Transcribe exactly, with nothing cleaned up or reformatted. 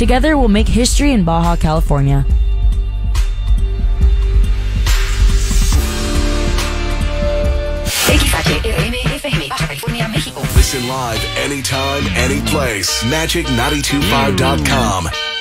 Together, we'll make history in Baja, California. X H R M F M, Baja California, México. Listen live anytime, any place. magic nine two five dot com.